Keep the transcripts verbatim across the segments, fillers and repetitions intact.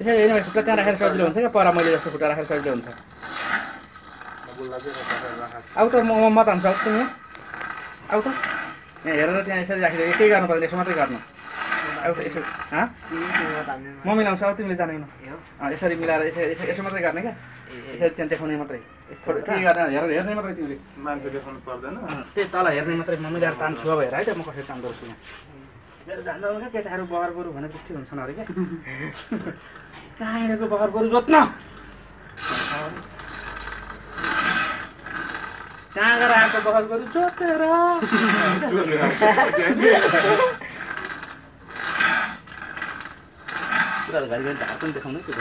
यसरी हेर्ने खुट्टा त्यहाँ राखेर सजिलो हुन्छ क्या पर मैले जस्तो खुट्टा राखेर सजिलो हुन्छ आउ त म म त हान्छ तिमी आउ त यहाँ हेरेर त्यहाँ यसरी राखिदियो केही गर्नु पर्दैन यसो मात्रै गर्नु आउ त यसो म मिलाउँछु अब तिमीले जानेन यसरी मिलाएर यसरी यसो मात्रै गर्ने क्या यसरी त्यहाँ देखाउने मात्रै यस्तो के गर्ने हेरेर हेर्ने मात्रै तिमीले मान्छे देखाउनु पर्दैन त्यही तल हेर्ने मात्रै म मिलाएर तान्छु अब हेर है त म कसरी तान्दो रहेछु यहाँ मेरो जान्दा क्या केटाहरू बगर गोरु भने त्यस्तै हुन्छन् अरे क्या कहाँ हिँडेको बगर गोरु जोत्न कहाँ गएर आएको बगर गोरु जोतेर पुरा घरि घरि ढाड पनि देखाउनु त्यो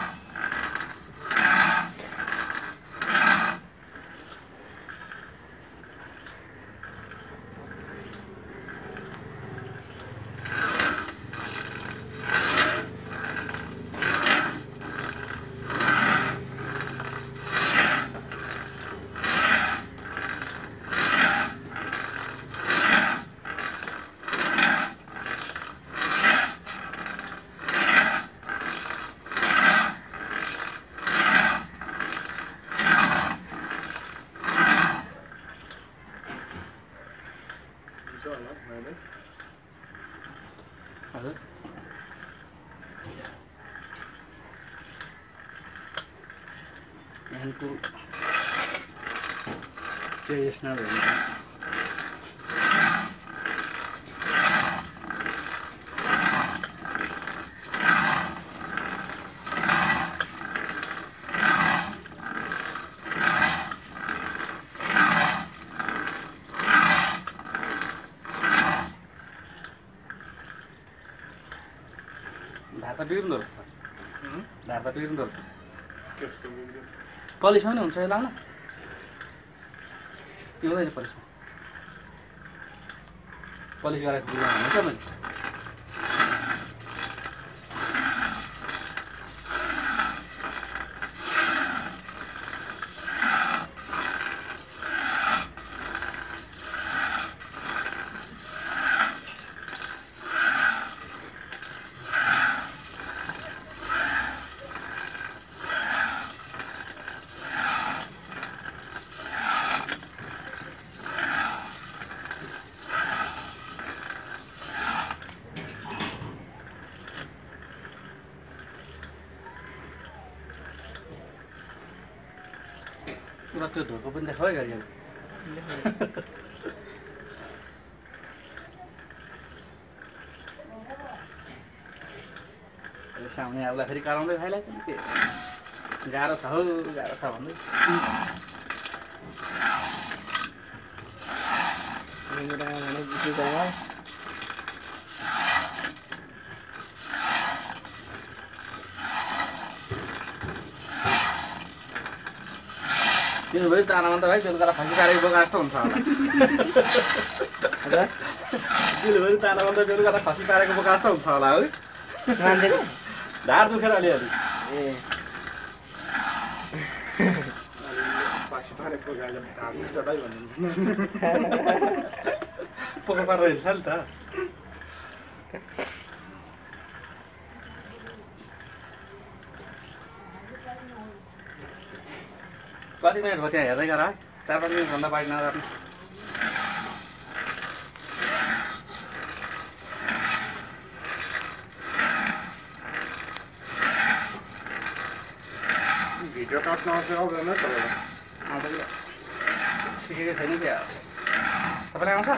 हजुर यहाँको ट्रेडिसनल हुन्छ ढाड त बिग्रिँदो रहेछ त ढाड त बिग्रिँदो रहेछ पलिसमा नि हुन्छ यो लाउन पिउँदैन पलिसमा पलिस गरेर खुल्ला हुन्छ मैले पुरा त्यो धोको पनि देखाउ है गाडी सामने आउँदा फेरि कराउँदै भाइलाई पनि के गाह्रो छ हौ गाह्रो छ भन्दै दिनभरि तानामा त भाइ बेलुका खसी पारेको बोका जस्तो हुन्छ होला दिनभरि तानामा त बेलुका त खसी पारेको बोका जस्तो हुन्छ होला है ढाड दुखेर अलिअलि ए खसी पारेको गाजा ढाड दुख्छ भाइ भन्नु पोको पारेर हिँड्छ नि त कति मिनट भयो त्यहाँ हेर्दै गर है चार पाँच मिनटभन्दा बाहिर नराख्नु भिडियो काट्न आउँछ आउँदैन आउँदैन सिकेको छैन क्या तपाईँलाई आउँछ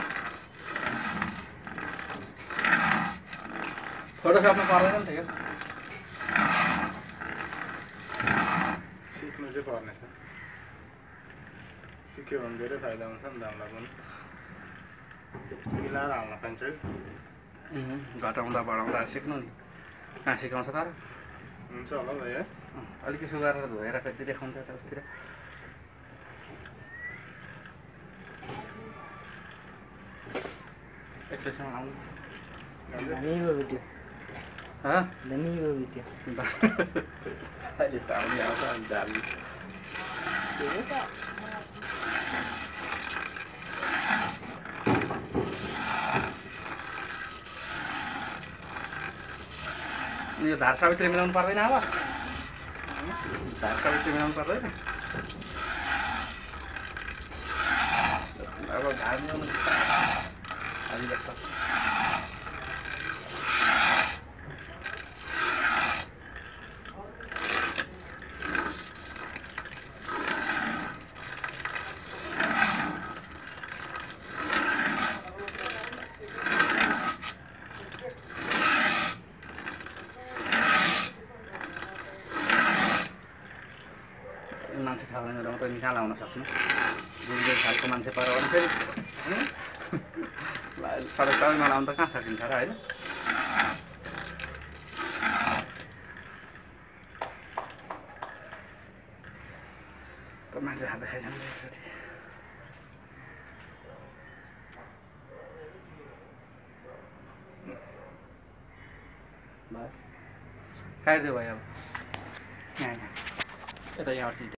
फोटोसपमा पर्दैन नि त यो सिक्नु चाहिँ पर्नेछ सिक्यो भने धेरै फाइदा हुन्छ नि त हामीलाई पनि मिलाएर हाल्न पाइन्छ है घटाउँदा बढाउँदा सिक्नु नि कहाँ सिकाउँछ तर हुन्छ होला भाइ है अलिक यसो गरेर धोएर कति देखाउँछ त उसतिर एकछिन आउनु भिडियो भिडियो अहिले साउनी आउँछ अनि जाली यो धार सावित्री मिलाउनु पर्दैन अब धार सावित्री मिलाउनु पर्दैन अब धार मिलाउनु अलि लाग्छ मान्छे थाहा हुँदैन र पनि कहाँ लाउन सक्नु जुन खालको मान्छे पर भने फेरि सडक सडकमा लाउनु त कहाँ सकिन्छ र होइन त मान्छे हात देखाइजानु एकचोटि भयो काटिदियो भयो अब यहाँ यहाँ यता यहाँ